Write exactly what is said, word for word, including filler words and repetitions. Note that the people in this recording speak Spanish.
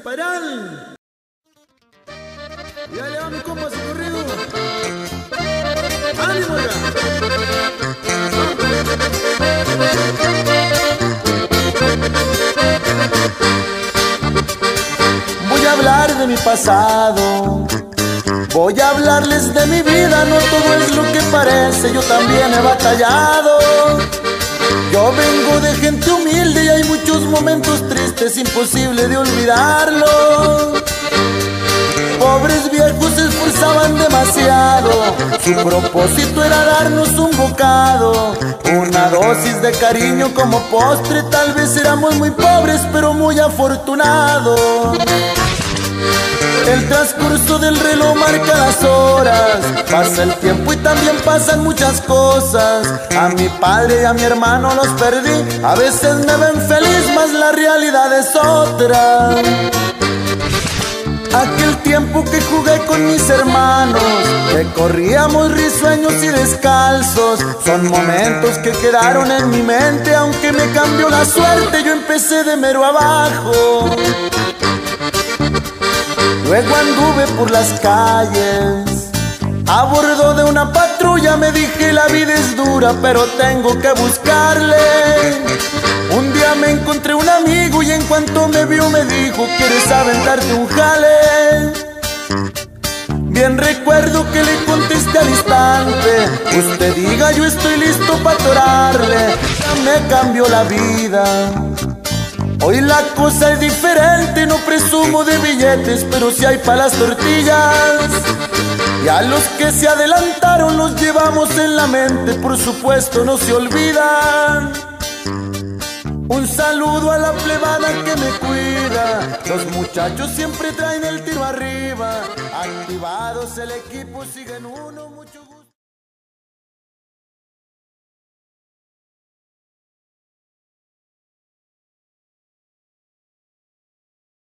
Champaral. Ya le va mi compa su corrido. ¡Ánimo ya! Voy a hablar de mi pasado, voy a hablarles de mi vida. No todo es lo que parece, yo también he batallado. Yo vengo de gente humilde y hay muchos momentos tristes, imposible de olvidarlo. Pobres viejos se esforzaban demasiado, su propósito era darnos un bocado, una dosis de cariño como postre. Tal vez éramos muy pobres pero muy afortunados. El transcurso del reloj marca las horas, pasa el tiempo y también pasan muchas cosas. A mi padre y a mi hermano los perdí, a veces me ven feliz, mas la realidad es otra. Aquel tiempo que jugué con mis hermanos, que corríamos risueños y descalzos, son momentos que quedaron en mi mente. Aunque me cambió la suerte, yo empecé de mero abajo. Luego anduve por las calles, a bordo de una patrulla. Me dije la vida es dura, pero tengo que buscarle. Un día me encontré un amigo y en cuanto me vio me dijo: ¿quieres aventarte un jale? Bien recuerdo que le contesté al instante: usted diga, yo estoy listo para atorarle. Ya me cambió la vida, hoy la cosa es diferente. No presumo de billetes, pero sí hay para las tortillas. Y a los que se adelantaron los llevamos en la mente, por supuesto no se olvidan. Un saludo a la plebada que me cuida, los muchachos siempre traen el tiro arriba. Activados el equipo, siguen uno mucho.